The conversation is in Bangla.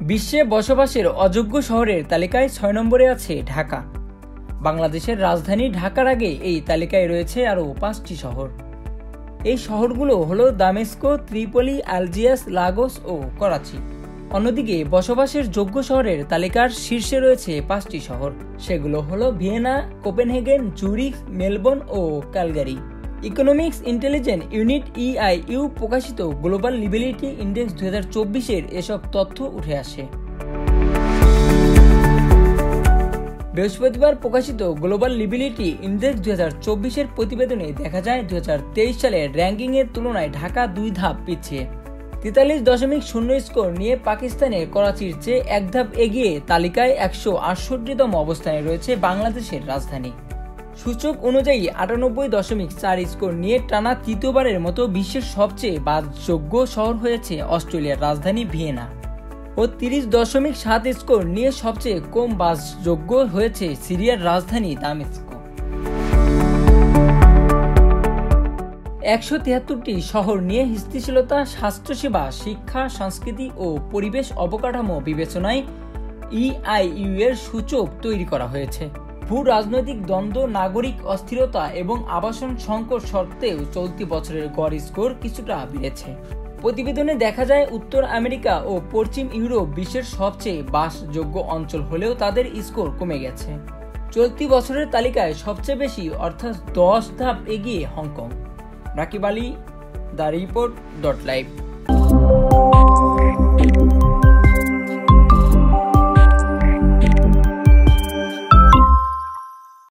বিশ্বে বসবাসের অযোগ্য শহরের তালিকায় ৬ নম্বরে আছে ঢাকা। বাংলাদেশের রাজধানী ঢাকার আগে এই তালিকায় রয়েছে আরও ৫টি শহর। এই শহরগুলো হলো দামেস্ক, ত্রিপলি, আলজিয়ার্স, লাগোস ও করাচি। অন্যদিকে বসবাসের যোগ্য শহরের তালিকার শীর্ষে রয়েছে 5টি শহর। সেগুলো হলো ভিয়েনা, কোপেনহেগেন, জুরিখ, মেলবোর্ন ও Calgary. Economics intelligence unit EIU প্রকাশিত গ্লোবাল লিভিবিলিটি ইন্ডেক্স 2024-এর এসব তথ্য উঠে আসে। বৃহস্পতিবার প্রকাশিত গ্লোবাল লিভিবিলিটি ইন্ডেক্স 2024-এর প্রতিবেদনে দেখা যায় 2023 সালের র্যাঙ্কিংয়ের তুলনায় ঢাকা 2 ধাপ পিছিয়ে। 43.0 স্কোর নিয়ে পাকিস্তানের করাচির চেয়ে 1 ধাপ এগিয়ে তালিকায় 168তম অবস্থানে রয়েছে বাংলাদেশের রাজধানী। সূচক অনুযায়ী 98.4 স্কোর নিয়ে টানা তৃতীয়বারের মতো বিশ্বের সবচেয়ে বাসযোগ্য শহর হয়েছে অস্ট্রেলিয়ার রাজধানী ভিয়েনা ও 30.7 স্কোর নিয়ে সবচেয়ে কম বাসযোগ্য হয়েছে সিরিয়ার রাজধানী দামেস্ক। 173টি শহর নিয়ে স্থিতিশীলতা, স্বাস্থ্যসেবা, শিক্ষা, সংস্কৃতি ও পরিবেশ অবকাঠামো বিবেচনায় EIU এর সূচক তৈরি করা হয়েছে। ভূ রাজনৈতিক দ্বন্দ্ব, নাগরিক অস্থিরতা এবং আবাসন সংকট সত্ত্বেও চলতি বছরের গড় স্কোর কিছুটা বেড়েছে। প্রতিবেদনে দেখা যায় উত্তর আমেরিকা ও পশ্চিম ইউরোপ বিশ্বের সবচেয়ে বাসযোগ্য অঞ্চল হলেও তাদের স্কোর কমে গেছে। চলতি বছরের তালিকায় সবচেয়ে বেশি অর্থাৎ 10 ধাপ এগিয়ে হংকং। রাকিব আলী, দ্য রিপোর্ট.লাইভ।